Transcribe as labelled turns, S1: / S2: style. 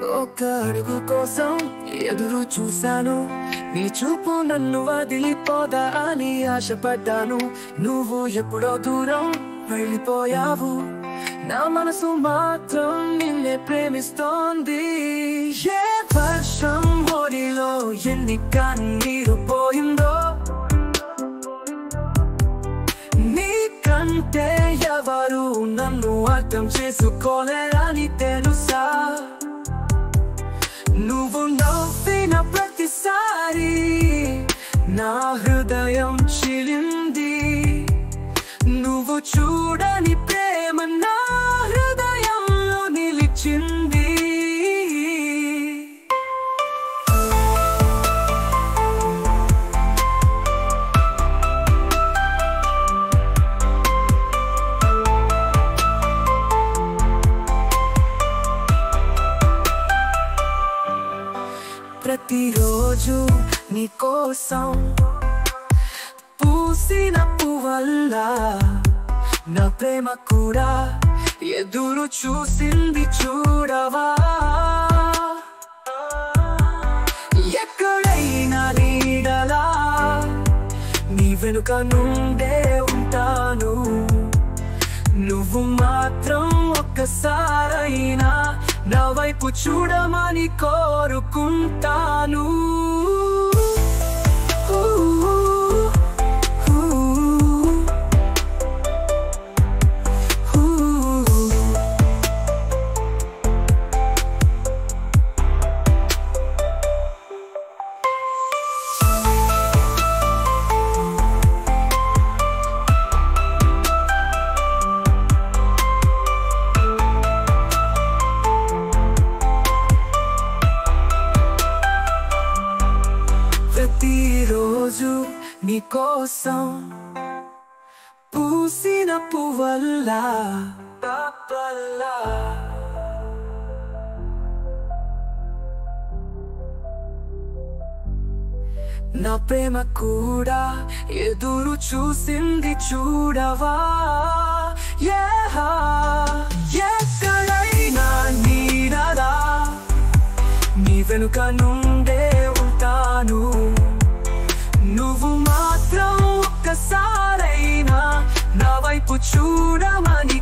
S1: ఒక అడుగు కోసం ఎదురు చూశాను, నీ చూపు నన్ను వదిలిపోదా అని ఆశపడ్డాను. నువ్వు ఎప్పుడో దూరం వెళ్ళిపోయావు, నా మనసు మాత్రం నిన్నే ప్రేమిస్తోంది. ఏ వర్షం ఒడిలో ఎన్ని కన్నీరు పోయిందో, నీకంటే ఎవరు నన్ను అర్థం చేసుకోలేరని తెలుసా. నువ్వు నవ్విన ప్రతిసారి నా హృదయం చిలింది, నువ్వు చూడని ప్రేమ నా హృదయంలో నిలిచింది. ప్రతిరోజు నీ కోసం పూసిన పువ్వల్లా నా ప్రేమ కూడా ఎదురు చూసింది చూడవా. ఎక్కడైనా నీడలా నీ వెనుక నుండే ఉంటాను, నువ్వు మాత్రం ఒక్కసారైనా నా వైపు చూడమని కోరుకుంటాను. ప్రతిరోజు నీ కోసం పూసిన పువ్వల్లా నా ప్రేమ కూడా ఎదురు చూసింది చూడవా. ఎక్కడైనా నీడలా నీ వెనుక నుండే ఉంటాను, నువ్వు మాత్రం ఒక్కసారైనా నా వైపు చూడమని